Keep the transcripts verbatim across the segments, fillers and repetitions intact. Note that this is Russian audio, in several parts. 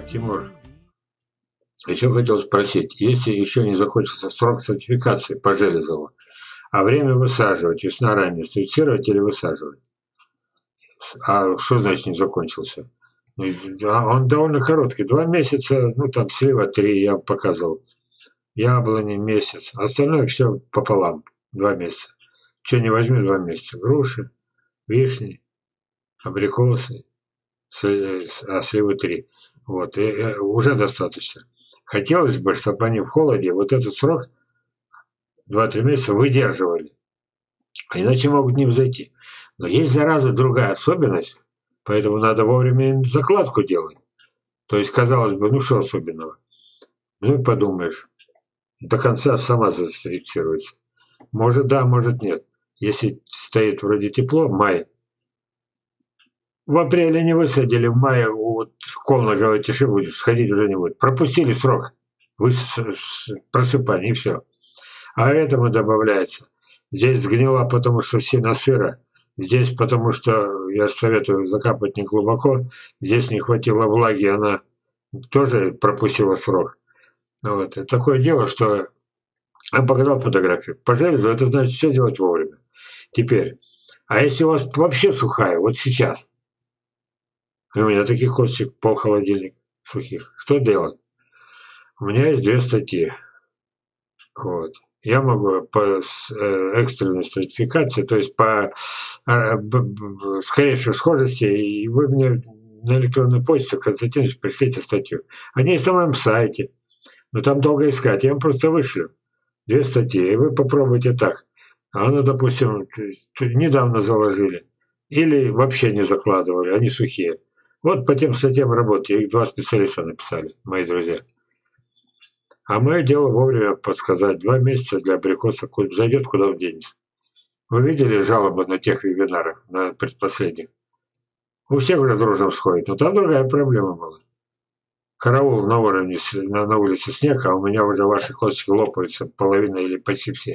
Тимур, еще хотел спросить, если еще не закончился срок сертификации по Железову, а время высаживать, весна ранее, сертифицировать или высаживать? А что значит не закончился? Ну, да, он довольно короткий, два месяца, ну там слива три, я вам показывал. Яблони месяц, остальное все пополам, два месяца. Что не возьми, два месяца. Груши, вишни, абрикосы, а сливы три. Вот, и, и уже достаточно. Хотелось бы, чтобы они в холоде вот этот срок два-три месяца выдерживали, а иначе могут не взойти. Но есть, зараза, другая особенность, поэтому надо вовремя им закладку делать. То есть, казалось бы, ну что особенного? Ну и подумаешь, до конца сама застрицируется. Может да, может нет. Если стоит вроде тепло, май. В апреле не высадили, в мае вот комната тиши будет, сходить уже не будет. Пропустили срок просыпания и все. А этому добавляется. Здесь сгнила, потому что сено сыро. Здесь потому что, я советую закапывать не глубоко. Здесь не хватило влаги, она тоже пропустила срок. Вот. И такое дело, что я показал фотографию. По железу это значит все делать вовремя. Теперь, а если у вас вообще сухая, вот сейчас, и у меня таких косточек пол холодильник сухих, что делать? У меня есть две статьи. Вот. Я могу по экстренной сертификации, то есть по скорейшей схожести, и вы мне на электронную почту констатируете, пришлите статью. Они есть на моем сайте, но там долго искать, я вам просто вышлю две статьи, и вы попробуйте так. А ну, допустим, недавно заложили, или вообще не закладывали, они сухие. Вот по тем статьям работайте, их два специалиста написали, мои друзья. А мое дело вовремя подсказать. Два месяца для абрикоса зайдет, куда он денется. Вы видели жалобы на тех вебинарах, на предпоследних? У всех уже дружно всходит, но там другая проблема была. Караул на уровне, на, на улице снег, а у меня уже ваши косточки лопаются, половина или почти все.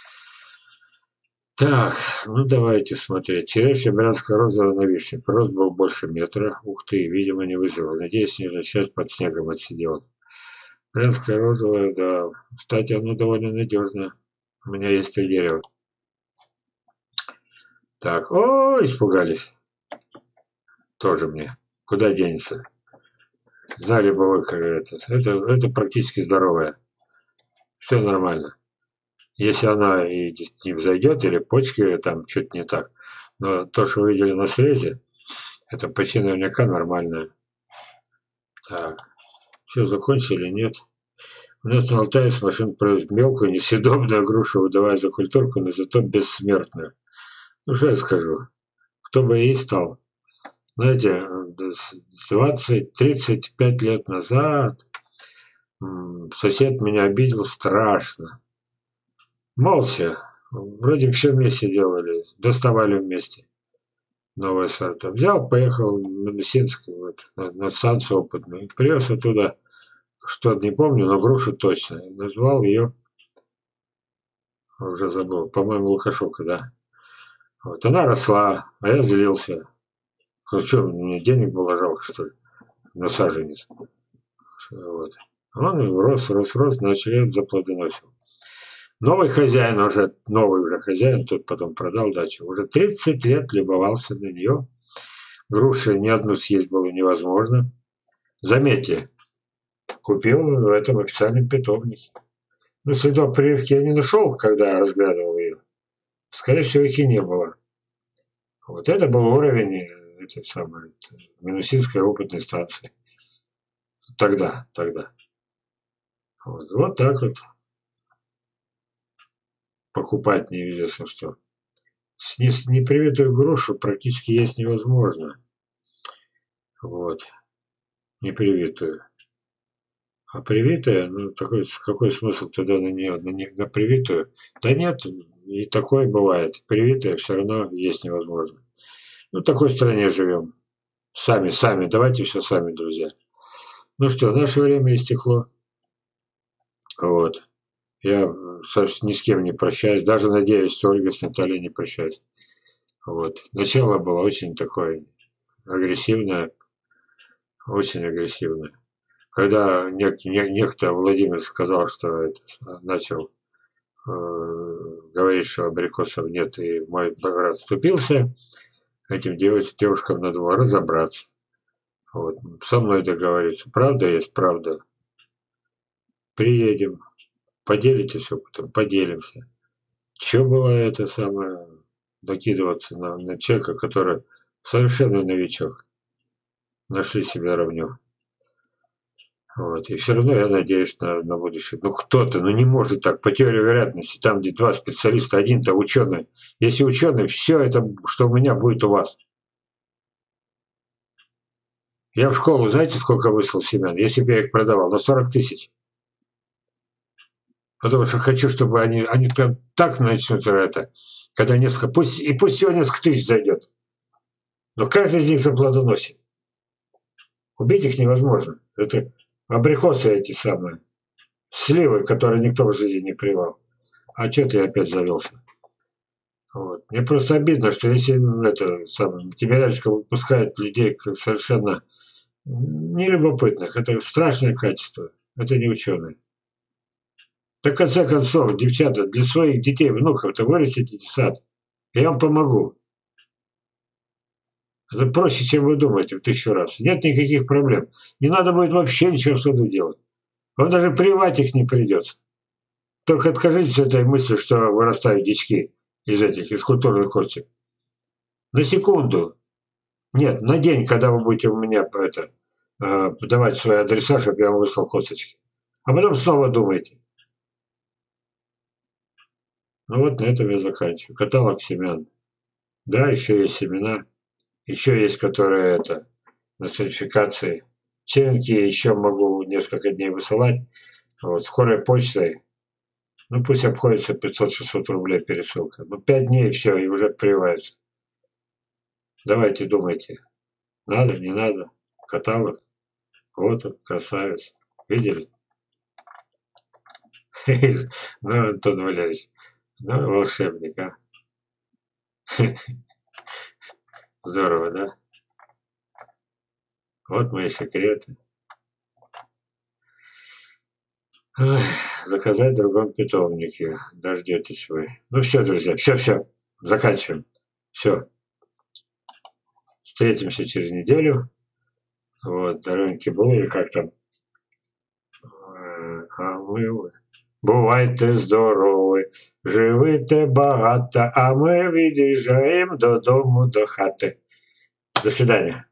Так, ну давайте смотреть. Черешня брянская розовая на вишне. Рост был больше метра. Ух ты, видимо, не выживал. Надеюсь, нижняя часть под снегом отсиделась. Брянская розовая, да. Кстати, она довольно надежная. У меня есть три дерева. Так, о, испугались. Тоже мне. Куда денется? Знали бы вы, как это. Это, это практически здоровая. Все нормально. Если она и не взойдет, или почки там что-то не так. Но то, что вы видели на срезе, это почти наверняка нормальное. Так. Все, закончили? Нет. У нас на Алтае с машин производят мелкую, несъедобную грушу, выдавая за культурку, но зато бессмертную. Ну, что я скажу? Кто бы ей стал? Знаете, двадцать-тридцать пять лет назад сосед меня обидел страшно. Молча. Вроде все вместе делали, доставали вместе. Новые сорта. Взял, поехал на Мессинск, вот, на, на станцию опытную. Привез оттуда, что не помню, но грушу точно. Назвал ее, уже забыл, по-моему, Лукашовка, да. Вот, она росла, а я злился. Ну что, мне денег было жалко, что ли, на саженец. Вот. Он рос, рос, рос, значит, я заплодоносил. Новый хозяин, уже новый уже хозяин, тут потом продал дачу. Уже тридцать лет любовался на нее. Груши ни одну съесть было невозможно. Заметьте, купил в этом официальном питомнике. Ну, следов прививки я не нашел, когда разглядывал ее. Скорее всего, их и не было. Вот это был уровень этой самой Минусинской опытной станции. Тогда, тогда. Вот, вот так вот. Покупать неизвестно что. С непривитую грушу практически есть невозможно. Вот. Непривитую. А привитая, ну такой, какой смысл туда на нее, на, не, на привитую? Да нет, и такое бывает. Привитая все равно есть невозможно. Ну, в такой стране живем. Сами, сами, давайте все сами, друзья. Ну что, наше время истекло. Вот. Я ни с кем не прощаюсь. Даже надеюсь, что Ольга с Натальей не прощаюсь. Вот. Начало было очень такое агрессивное. Очень агрессивное. когда нек, не, некто Владимир сказал, что это, начал э, говорить, что абрикосов нет, и мой брат вступился, этим девочкам, девушкам надо было разобраться. Вот. Со мной договориться. Правда есть правда. Приедем. Поделитесь опытом, поделимся. Че было это самое, докидываться на, на человека, который совершенно новичок. Нашли себе равню. Вот. И все равно я надеюсь на, на будущее. Ну кто-то, ну не может так, по теории вероятности, там где два специалиста, один-то ученый. Если ученый, все это, что у меня, будет у вас. Я в школу, знаете, сколько выслал семян? Если бы я их продавал, на сорок тысяч. Потому что хочу, чтобы они, они прям так начнут это, когда несколько, пусть, и пусть всего несколько тысяч зайдет. Но каждый из них заплодоносит. Убить их невозможно. Это абрикосы эти самые. Сливы, которые никто в жизни не привал. А что ты опять завелся? Вот. Мне просто обидно, что если это самое, тебе рядышком выпускают людей как совершенно нелюбопытных. Это страшное качество. Это не ученые. Так в конце концов, девчата, для своих детей, внуков-то вырастите сад. Я вам помогу. Это проще, чем вы думаете, в тысячу раз. Нет никаких проблем. Не надо будет вообще ничего в саду делать. Вам даже привать их не придется. Только откажитесь от этой мысли, что вырастают дички из этих, из культурных костей. На секунду. Нет, на день, когда вы будете у меня это, э, давать свои адреса, чтобы я вам выслал косточки. А потом снова думайте. Ну вот на этом я заканчиваю. Каталог семян. Да, еще есть семена. Еще есть, которые это, на сертификации. Черенки еще могу несколько дней высылать. Вот, скорой почтой. Ну пусть обходится пятьсот-шестьсот рублей пересылка. Ну пять дней все, и уже прививается. Давайте думайте. Надо, не надо. Каталог. Вот он, красавец. Видели? Ну, Антон Валерьевич. Ну, волшебник, а. Здорово, да? Вот мои секреты. Ой, заказать в другом питомнике. Дождетесь вы. Ну все, друзья, все, все, заканчиваем. Все. Встретимся через неделю. Вот, дорогенький был, или как там. А мы... Бувайте здорові, живите багато, а ми від'їжджаємо додому до хати. До свидания.